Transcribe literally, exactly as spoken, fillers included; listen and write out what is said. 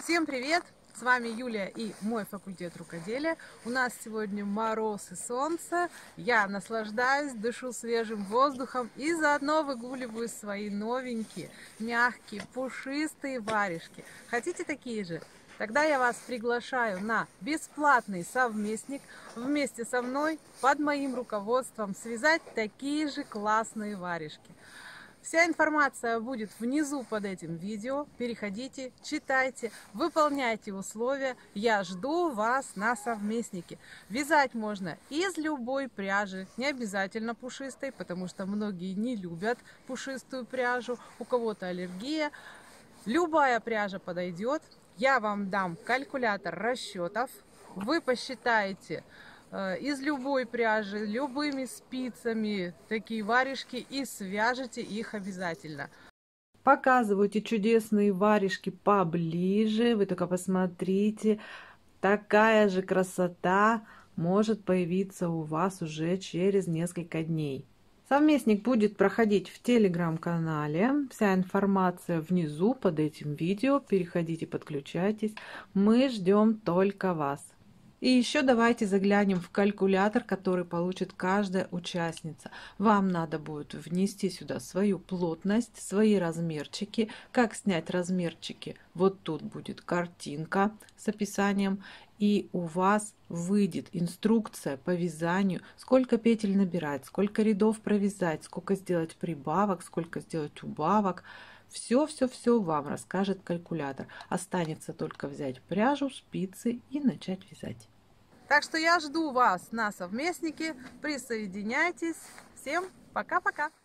Всем привет! С вами Юлия и мой факультет рукоделия. У нас сегодня мороз и солнце. Я наслаждаюсь, дышу свежим воздухом и заодно выгуливаю свои новенькие, мягкие, пушистые варежки. Хотите такие же? Тогда я вас приглашаю на бесплатный совместник вместе со мной под моим руководством связать такие же классные варежки. Вся информация будет внизу под этим видео. Переходите, читайте, выполняйте условия. Я жду вас на совместнике. Вязать можно из любой пряжи, не обязательно пушистой, потому что многие не любят пушистую пряжу, у кого-то аллергия. Любая пряжа подойдет. Я вам дам калькулятор расчетов. Вы посчитаете из любой пряжи, любыми спицами такие варежки и свяжете их обязательно. Показываю эти чудесные варежки поближе. Вы только посмотрите. Такая же красота может появиться у вас уже через несколько дней. Совместник будет проходить в телеграм-канале. Вся информация внизу под этим видео. Переходите, подключайтесь. Мы ждем только вас. И еще давайте заглянем в калькулятор, который получит каждая участница. Вам надо будет внести сюда свою плотность, свои размерчики. Как снять размерчики? Вот тут будет картинка с описанием. И у вас выйдет инструкция по вязанию, сколько петель набирать, сколько рядов провязать, сколько сделать прибавок, сколько сделать убавок. Все-все-все вам расскажет калькулятор. Останется только взять пряжу, спицы и начать вязать. Так что я жду вас на совместнике. Присоединяйтесь. Всем пока-пока!